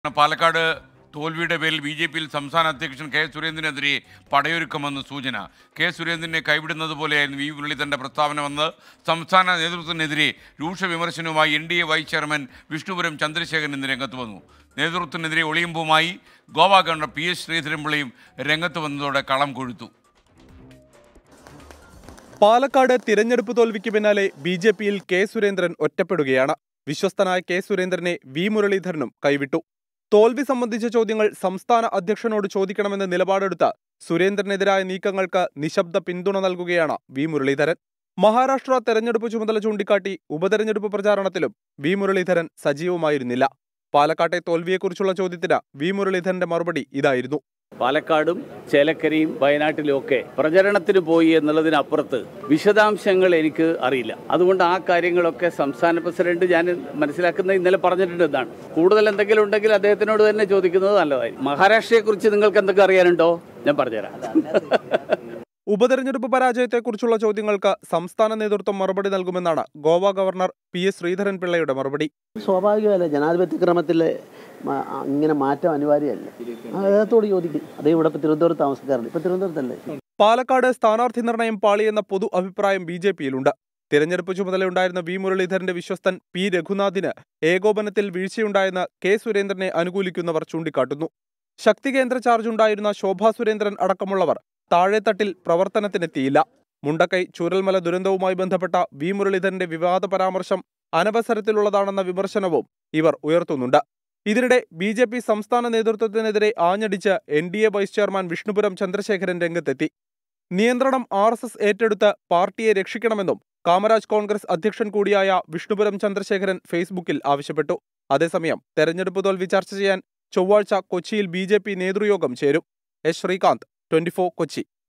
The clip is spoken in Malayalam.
പാലക്കാട് തോൽവിയുടെ പേരിൽ ബി.ജെ.പിയിൽ സംസ്ഥാന അധ്യക്ഷൻ കെ സുരേന്ദ്രനെതിരെ പടയൊരുക്കമെന്ന് സൂചന. കെ സുരേന്ദ്രനെ കൈവിടുന്നത് പോലെയായിരുന്നു വി മുരളീധരന്റെ പ്രസ്താവന വന്ന് സംസ്ഥാന നേതൃത്വത്തിനെതിരെ രൂക്ഷ വിമർശനവുമായി NDA vice chairman Vishnupuram Chandrasekharan ഇന്ന് രംഗത്ത് വന്നു. നേതൃത്വത്തിനെതിരെ ഒളിയുമ്പുമായി ഗോവ ഗവർണർ പി.എസ്. ശ്രീധരൻപിള്ളയും രംഗത്ത് വന്നതോടെ കളം കൊഴുത്തു. പാലക്കാട് തിരഞ്ഞെടുപ്പ് തോൽവിക്ക് പിന്നാലെ ബി.ജെ.പിയിൽ കെ സുരേന്ദ്രൻ ഒറ്റപ്പെടുകയാണ്. വിശ്വസ്തനായ കെ സുരേന്ദ്രനെ വി മുരളീധരനും കൈവിട്ടു. തോൽവി സംബന്ധിച്ച ചോദ്യങ്ങൾ സംസ്ഥാന അധ്യക്ഷനോട് ചോദിക്കണമെന്ന് നിലപാടെടുത്ത സുരേന്ദ്രനെതിരായ നീക്കങ്ങൾക്ക് നിശബ്ദ പിന്തുണ നൽകുകയാണ് വി മുരളീധരൻ. മഹാരാഷ്ട്ര തെരഞ്ഞെടുപ്പ് ചുമതല ചൂണ്ടിക്കാട്ടി ഉപതെരഞ്ഞെടുപ്പ് പ്രചാരണത്തിലും വി മുരളീധരൻ സജീവമായിരുന്നില്ല. പാലക്കാട്ടെ തോൽവിയെക്കുറിച്ചുള്ള ചോദ്യത്തിന് വി മുരളീധരന്റെ മറുപടി ഇതായിരുന്നു: പാലക്കാടും ചേലക്കരയും വയനാട്ടിലും ഒക്കെ പ്രചരണത്തിന് പോയി എന്നുള്ളതിനപ്പുറത്ത് വിശദാംശങ്ങൾ എനിക്ക് അറിയില്ല. അതുകൊണ്ട് ആ കാര്യങ്ങളൊക്കെ സംസ്ഥാന പ്രസിഡന്റ് ഞാൻ മനസ്സിലാക്കുന്നത് ഇന്നലെ പറഞ്ഞിട്ടുണ്ട്. എന്നാണ് കൂടുതൽ എന്തെങ്കിലും ഉണ്ടെങ്കിൽ അദ്ദേഹത്തിനോട് തന്നെ ചോദിക്കുന്നത് നല്ലതായി. മഹാരാഷ്ട്രയെക്കുറിച്ച് നിങ്ങൾക്ക് എന്തൊക്കെ അറിയാനുണ്ടോ? ഞാൻ പറഞ്ഞുതരാം. ഉപതെരഞ്ഞെടുപ്പ് പരാജയത്തെക്കുറിച്ചുള്ള ചോദ്യങ്ങൾക്ക് സംസ്ഥാന നേതൃത്വം മറുപടി നൽകുമെന്നാണ് ഗോവ ഗവർണർ പി.എസ്. ശ്രീധരൻപിള്ളയുടെ മറുപടി. സ്വാഭാവികമല്ല, ജനാധിപത്യ ക്രമത്തിൽ ഇങ്ങനെ മാറ്റം അനിവാര്യമല്ല. അദ്ദേഹത്തോട് ചോദിക്കും. അദ്ദേഹം ഇവിടെ തിരുവനന്തപുരത്ത് താമസക്കാരുണ്ട്. ഇപ്പൊ തിരുവനന്തപുരത്തല്ലേ. പാലക്കാട് സ്ഥാനാർത്ഥി നിർണയം പാളിയെന്ന പൊതു അഭിപ്രായം ബി.ജെ.പിയിലുണ്ട്. തിരഞ്ഞെടുപ്പ് ചുമതലയുണ്ടായിരുന്ന വി മുരളീധരന്റെ വിശ്വസ്തൻ പി രഘുനാഥിന് ഏകോപനത്തിൽ വീഴ്ചയുണ്ടായെന്ന് കെ സുരേന്ദ്രനെ അനുകൂലിക്കുന്നവർ ചൂണ്ടിക്കാട്ടുന്നു. ശക്തി കേന്ദ്ര ചാർജ് ഉണ്ടായിരുന്ന ശോഭാ സുരേന്ദ്രൻ അടക്കമുള്ളവർ താഴെത്തട്ടിൽ പ്രവർത്തനത്തിനെത്തിയില്ല. മുണ്ടക്കൈ ചൂരൽമല ദുരന്തവുമായി ബന്ധപ്പെട്ട വി മുരളീധരന്റെ വിവാദ പരാമർശം അനവസരത്തിലുള്ളതാണെന്ന വിമർശനവും ഇവർ ഉയർത്തുന്നുണ്ട്. ഇതിനിടെ ബി.ജെ.പി സംസ്ഥാന നേതൃത്വത്തിനെതിരെ ആഞ്ഞടിച്ച് NDA vice chairman Vishnupuram Chandrasekharan രംഗത്തെത്തി. നിയന്ത്രണം ആർ.എസ്.എസ് ഏറ്റെടുത്ത് പാർട്ടിയെ രക്ഷിക്കണമെന്നും കാമരാജ് കോൺഗ്രസ് അധ്യക്ഷൻ കൂടിയായ വിഷ്ണുപുരം ചന്ദ്രശേഖരൻ ഫേസ്ബുക്കിൽ ആവശ്യപ്പെട്ടു. അതേസമയം തെരഞ്ഞെടുപ്പ് തോൽവി ചർച്ച ചെയ്യാൻ ചൊവ്വാഴ്ച കൊച്ചിയിൽ ബി.ജെ.പി നേതൃയോഗം ചേരും. എസ്. ശ്രീകാന്ത്, 24 കൊച്ചി.